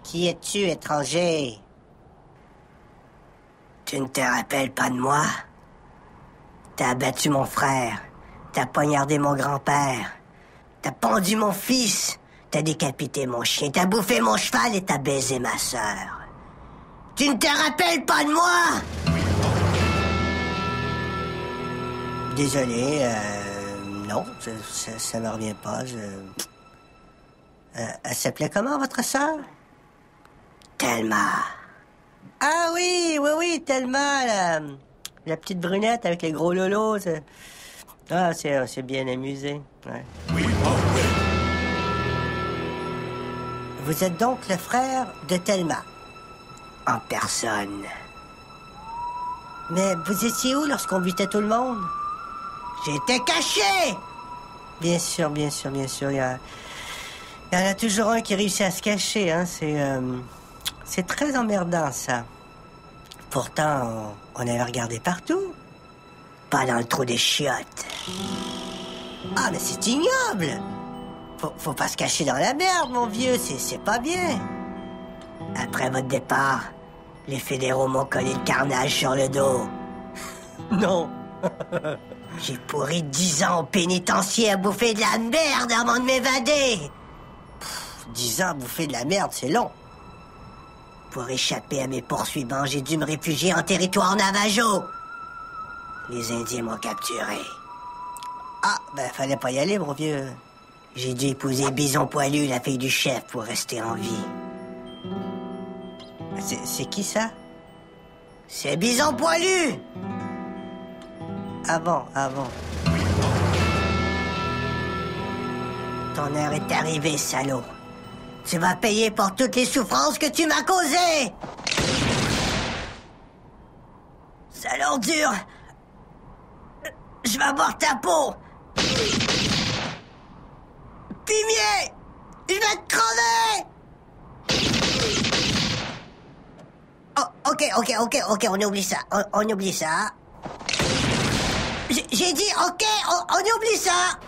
Qui es-tu, étranger? Tu ne te rappelles pas de moi? T'as abattu mon frère. T'as poignardé mon grand-père. T'as pendu mon fils. T'as décapité mon chien. T'as bouffé mon cheval et t'as baisé ma sœur. Tu ne te rappelles pas de moi? Désolé, non, ça me revient pas. Elle s'appelait comment, votre sœur? Thelma. Ah oui, Thelma, la petite brunette avec les gros lolos. Ah, c'est bien amusé. Ouais. Oui. Vous êtes donc le frère de Thelma? En personne. Mais vous étiez où lorsqu'on butait tout le monde? J'étais caché! Bien sûr. Il y en a toujours un qui réussit à se cacher, hein. C'est très emmerdant, ça. Pourtant, on avait regardé partout. Pas dans le trou des chiottes. Ah, mais c'est ignoble! Faut pas se cacher dans la merde, mon vieux, c'est pas bien. Après votre départ, les fédéraux m'ont collé le carnage sur le dos. Non. J'ai pourri 10 ans au pénitencier à bouffer de la merde avant de m'évader. 10 ans à bouffer de la merde, c'est long. Pour échapper à mes poursuivants, j'ai dû me réfugier en territoire navajo. Les Indiens m'ont capturé. Ah, ben fallait pas y aller, mon vieux. J'ai dû épouser Bison Poilu, la fille du chef, pour rester en vie. C'est qui ça? C'est Bison Poilu! Ah bon. Ton heure est arrivée, salaud. Tu vas payer pour toutes les souffrances que tu m'as causées! Sale ordure! Je vais boire ta peau! Fumier! Je vais te crever! Oh, ok, on oublie ça. On oublie ça. J'ai dit ok, on oublie ça.